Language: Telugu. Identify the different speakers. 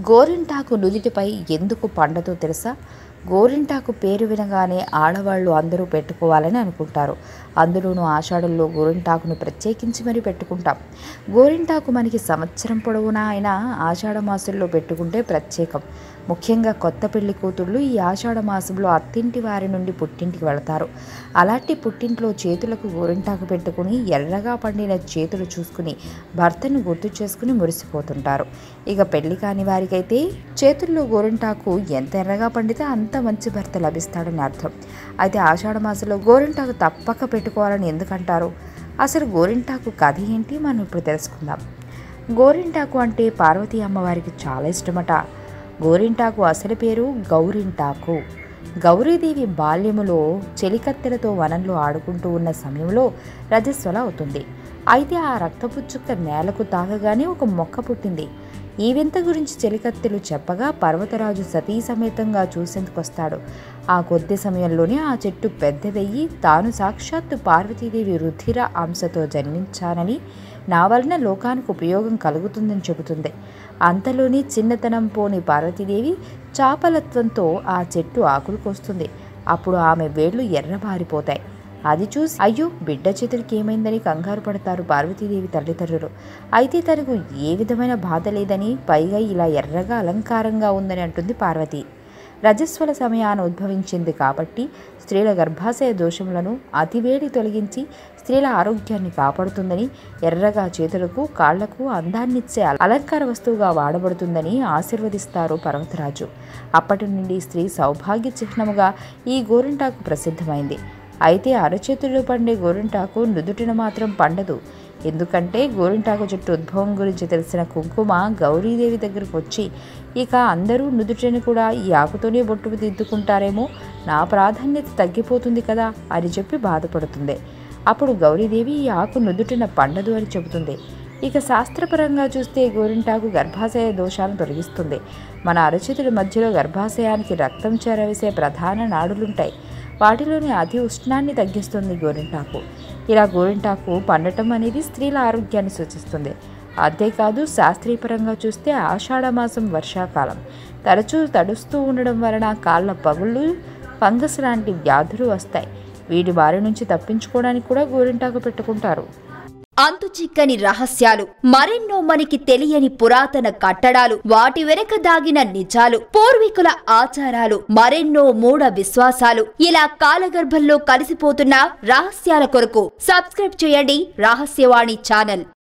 Speaker 1: గోరింటాకు నుదిటిపై ఎందుకు పండదో తెలుసా? గోరింటాకు పేరు వినగానే ఆడవాళ్ళు అందరూ పెట్టుకోవాలని అనుకుంటారు. అందులోనూ ఆషాఢంలో గోరింటాకును ప్రత్యేకించి మరీ పెట్టుకుంటాం. గోరింటాకు మనకి సంవత్సరం పొడవునా అయినా ఆషాఢ మాసంలో పెట్టుకుంటే ప్రత్యేకం. ముఖ్యంగా కొత్త పెళ్లి కూతుళ్ళు ఈ ఆషాఢ మాసంలో అత్తింటి వారి నుండి పుట్టింటికి వెళతారు. అలాంటి పుట్టింట్లో చేతులకు గోరింటాకు పెట్టుకుని ఎర్రగా పండిన చేతులు చూసుకుని భర్తను గుర్తు చేసుకుని మురిసిపోతుంటారు. ఇక పెళ్లి కాని వారికైతే చేతుల్లో గోరింటాకు ఎంత ఎర్రగా పండితే అంత మంచి భర్త లభిస్తాడని అర్థం. అయితే ఆషాఢ మాసంలో గోరింటాకు తప్పక పెట్టుకోవాలని ఎందుకంటారు? అసలు గోరింటాకు కథ ఏంటి మనం ఇప్పుడు తెలుసుకుందాం. గోరింటాకు అంటే పార్వతీ అమ్మవారికి చాలా ఇష్టమట. గోరింటాకు అసలు పేరు గౌరింటాకు. గౌరీదేవి బాల్యములో చెలికత్తెలతో వనంలో ఆడుకుంటూ ఉన్న సమయంలో రజస్వల అవుతుంది. అయితే ఆ రక్తపుచ్చుక్క నేలకు తాగగానే ఒక మొక్క పుట్టింది. ఈ వింత గురించి చెలికత్తెలు చెప్పగా పర్వతరాజు సతీ సమేతంగా చూసేందుకొస్తాడు. ఆ కొద్ది సమయంలోనే ఆ చెట్టు పెద్దదయ్యి తాను సాక్షాత్తు పార్వతీదేవి రుధిర అంశతో జన్మించానని, నా వలన లోకానికి ఉపయోగం కలుగుతుందని చెబుతుంది. అంతలోని చిన్నతనం పోని పార్వతీదేవి చాపలత్వంతో ఆ చెట్టు ఆకులు కోస్తుంది. అప్పుడు ఆమె వేళ్లు ఎర్రబారిపోతాయి. అది చూసి అయ్యో బిడ్డ చేతులకి ఏమైందని కంగారు పడతారు పార్వతీదేవి తల్లిదండ్రులు. అయితే తనకు ఏ విధమైన బాధ లేదని, పైగా ఇలా ఎర్రగా అలంకారంగా ఉందని అంటుంది పార్వతి. రజస్వల సమయాన్ని ఉద్భవించింది కాబట్టి స్త్రీల గర్భాశయ దోషములను అతివేడి తొలగించి స్త్రీల ఆరోగ్యాన్ని కాపాడుతుందని, ఎర్రగా చేతులకు కాళ్లకు అందాన్నిచ్చే అలంకార వస్తువుగా వాడబడుతుందని ఆశీర్వదిస్తారు పర్వతరాజు. అప్పటి నుండి స్త్రీ సౌభాగ్య చిహ్నముగా ఈ గోరింటాకు ప్రసిద్ధమైంది. అయితే అరచేతుల్లో పండే గోరింటాకు నుదుటిన మాత్రం పండదు. ఎందుకంటే గోరింటాకు చెట్టు ఉద్భవం గురించి తెలిసిన కుంకుమ గౌరీదేవి దగ్గరకు వచ్చి, ఇక అందరూ నుదుటిని కూడా ఈ ఆకుతోనే బొట్టు దిద్దుకుంటారేమో, నా ప్రాధాన్యత తగ్గిపోతుంది కదా అని చెప్పి బాధపడుతుంది. అప్పుడు గౌరీదేవి ఈ ఆకు నుదుటిన పండదు అని చెబుతుంది. ఇక శాస్త్రపరంగా చూస్తే గోరింటాకు గర్భాశయ దోషాలను తొలగిస్తుంది. మన అరచేతుల మధ్యలో గర్భాశయానికి రక్తం చేరవేసే ప్రధాన నాడులుంటాయి. వాటిలోని అతి ఉష్ణాన్ని తగ్గిస్తుంది గోరింటాకు. ఇలా గోరింటాకు పండటం అనేది స్త్రీల ఆరోగ్యాన్ని సూచిస్తుంది. అంతేకాదు శాస్త్రీయపరంగా చూస్తే ఆషాఢమాసం వర్షాకాలం. తరచూ తడుస్తూ ఉండడం వలన కాళ్ళ పగుళ్ళు, ఫంగస్ లాంటి వ్యాధులు వస్తాయి. వీటి బారి నుంచి తప్పించుకోవడానికి కూడా గోరింటాకు పెట్టుకుంటారు.
Speaker 2: అంతుచిక్కని రహస్యాలు, మరెన్నో మనకి తెలియని పురాతన కట్టడాలు, వాటి వెనక దాగిన నిజాలు, పూర్వీకుల ఆచారాలు, మరెన్నో మూఢ విశ్వాసాలు, ఇలా కాలగర్భంలో కలిసిపోతున్న రహస్యాల కొరకు సబ్స్క్రైబ్ చేయండి రహస్యవాణి ఛానల్.